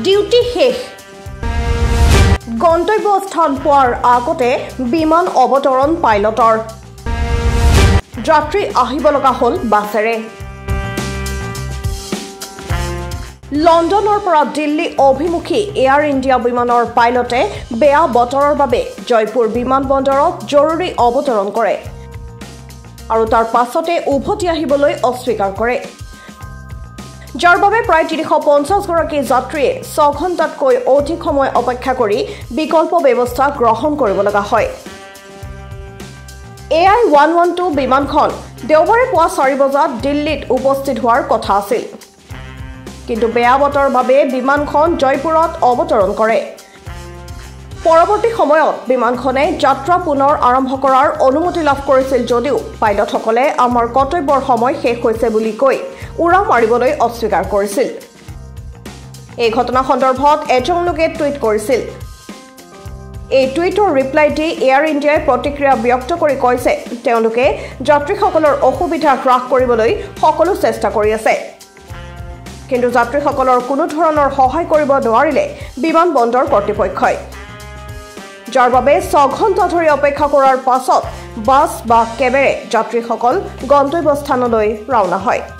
duty শেষ গন্তব্যস্থান পোৱাৰ আগতে বিমান অৱতৰণ পাইলটৰ যাত্ৰী আহিব লগা হ'ল বাছেৰে লণ্ডনৰ পৰা দিল্লী অভিমুখী এয়াৰ ইণ্ডিয়া বিমানৰ পাইলটে বেয়া বতৰৰ বাবে জয়পুৰ বিমানবন্দৰত জৰুৰী অৱতৰণ কৰে আৰু তাৰ পাছতে উভতি আহিবলৈ অস্বীকাৰ কৰে যাৰ বাবে প্ৰায় 350 গৰাকী যাত্ৰীয়ে 6 ঘণ্টাতকৈ অধিক সময় অপেক্ষা কৰি বিকল্প ব্যৱস্থা গ্ৰহণ কৰিব লগা হয় AI-112 বিমানখন দেওবাৰে পুৱা 4 বজাত দিল্লীত উপস্থিত হোৱাৰ কথা আছিল কিন্তু বেয়া বতৰৰ বাবে বিমানখন জয়পুৰত অৱতৰণ কৰে পৰৱৰ্তী সময়ত বিমানখনে যাত্ৰা পুনৰ আৰম্ভ কৰাৰ অনুমতি লাভ কৰিছিল যদিও পাইলটসকলে আমাৰ কৰ্তব্যৰ সময় শেষ হৈছে বুলি কৈ উৰা মাৰিবলৈ অস্বীকাৰ কৰিছিল এই ঘটনা সন্দৰ্ভত এজন লোকে টুইট কৰিছিল এই টুইটৰ ৰিপ্লাই দি এয়াৰ ইণ্ডিয়াই প্ৰতিক্ৰিয়া ব্যক্ত কৰি কৈছে তেওঁলোকে যাত্ৰীসকলৰ অসুবিধা হ্ৰাস কৰিবলৈ সকলো চেষ্টা কৰি আছে কিন্তু যাত্ৰীসকলৰ কোনো ধৰণৰ সহায় কৰিব নোৱাৰিলে বিমানবন্দৰ কৰ্তৃপক্ষই যাৰ বাবে 6 ঘণ্টা ধৰি অপেক্ষা কৰাৰ পাছত বাছ বা কেবেৰে যাত্ৰীসকল গন্তব্যস্থানলৈ ৰাওনা হয়